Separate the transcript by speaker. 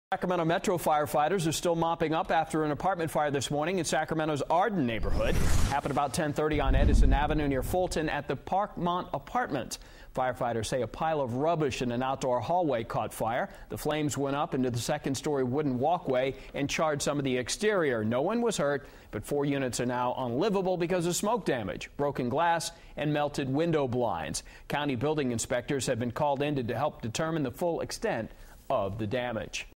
Speaker 1: Sacramento Metro firefighters are still mopping up after an apartment fire this morning in Sacramento's Arden neighborhood. Happened about 10:30 on Edison Avenue near Fulton at the Parkmont apartment. Firefighters say a pile of rubbish in an outdoor hallway caught fire. The flames went up into the second-story wooden walkway and charred some of the exterior. No one was hurt, but 4 units are now unlivable because of smoke damage, broken glass, and melted window blinds. County building inspectors have been called in to help determine the full extent of the damage.